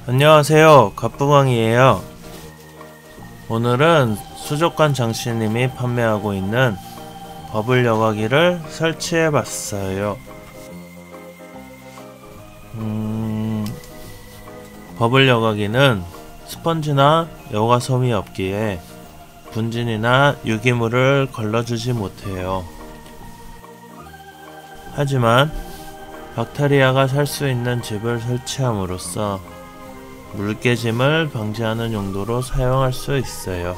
안녕하세요, 갑부광이에요. 오늘은 수족관 장씨님이 판매하고 있는 버블 여과기를 설치해봤어요. 버블 여과기는 스펀지나 여과솜이 없기에 분진이나 유기물을 걸러주지 못해요. 하지만 박테리아가 살 수 있는 집을 설치함으로써 물깨짐을 방지하는 용도로 사용할 수 있어요.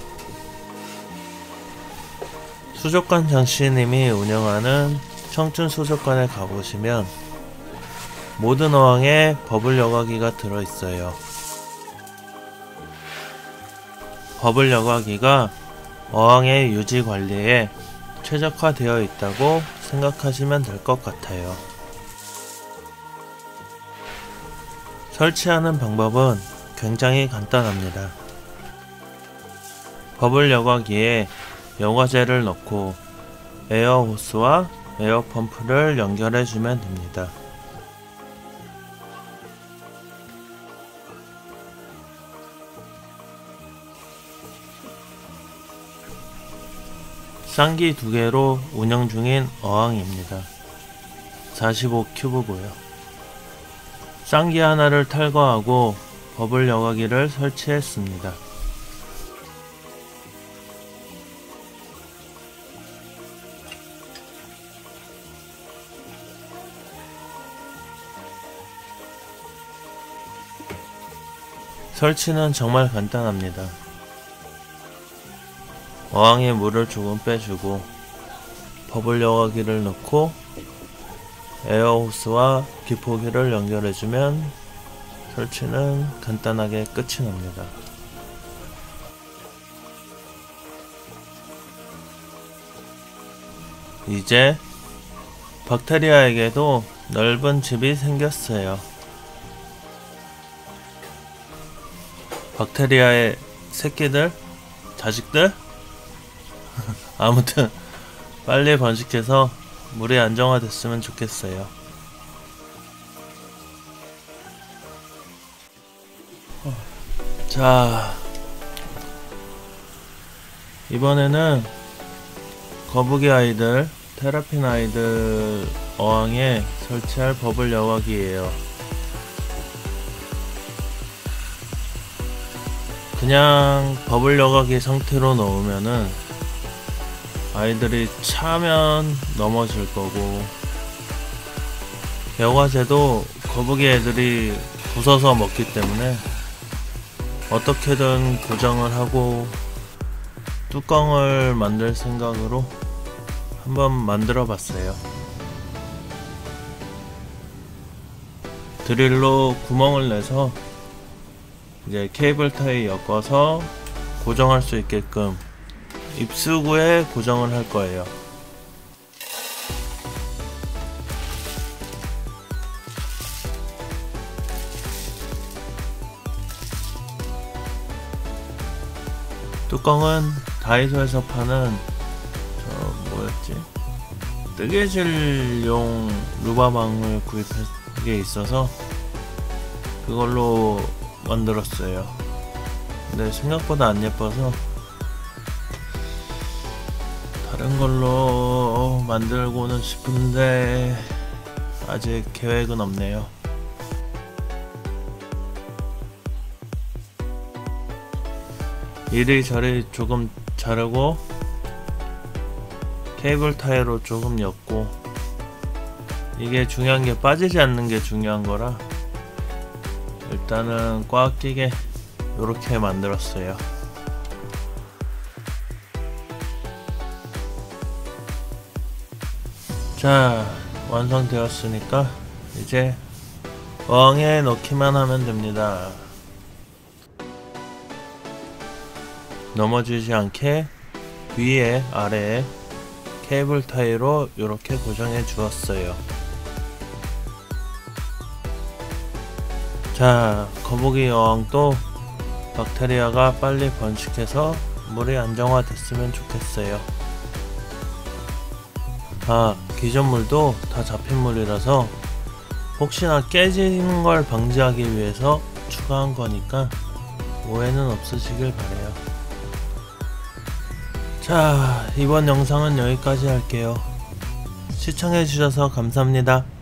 수족관 장씨님이 운영하는 청춘수족관에 가보시면 모든 어항에 버블 여과기가 들어있어요. 버블 여과기가 어항의 유지 관리에 최적화되어 있다고 생각하시면 될 것 같아요. 설치하는 방법은 굉장히 간단합니다. 버블 여과기에 여과제를 넣고 에어호스와 에어펌프를 연결해주면 됩니다. 쌍기 2개로 운영 중인 어항입니다. 45큐브고요. 쌍기 하나를 탈거하고 버블 여과기를 설치했습니다. 설치는 정말 간단합니다. 어항에 물을 조금 빼주고 버블 여과기를 넣고 에어호스와 기포기를 연결해주면 설치는 간단하게 끝이 납니다. 이제 박테리아에게도 넓은 집이 생겼어요. 박테리아의 새끼들? 자식들? 아무튼 빨리 번식해서 물이 안정화됐으면 좋겠어요. 자, 이번에는 거북이 아이들, 테라핀 아이들 어항에 설치할 버블 여과기예요. 그냥 버블 여과기 상태로 넣으면은 아이들이 차면 넘어질 거고, 여과제도 거북이 애들이 부숴서 먹기 때문에 어떻게든 고정을 하고 뚜껑을 만들 생각으로 한번 만들어 봤어요. 드릴로 구멍을 내서 이제 케이블 타이 엮어서 고정할 수 있게끔 입수구에 고정을 할 거예요. 뚜껑은 다이소에서 파는 뭐였지? 뜨개질용 루바망을 구입한 게 있어서 그걸로 만들었어요. 근데 생각보다 안 예뻐서 다른 걸로 만들고는 싶은데 아직 계획은 없네요. 이리저리 조금 자르고 케이블 타이로 조금 엮고, 이게 중요한 게 빠지지 않는 게 중요한 거라 일단은 꽉 끼게 요렇게 만들었어요. 자, 완성되었으니까 이제 어항에 넣기만 하면 됩니다. 넘어지지 않게 위에 아래에 케이블 타이로 이렇게 고정해 주었어요. 자, 거북이 어항도 박테리아가 빨리 번식해서 물이 안정화됐으면 좋겠어요. 기존 물도 다 잡힌 물이라서 혹시나 깨지는 걸 방지하기 위해서 추가한 거니까 오해는 없으시길 바래요. 자, 이번 영상은 여기까지 할게요. 시청해주셔서 감사합니다.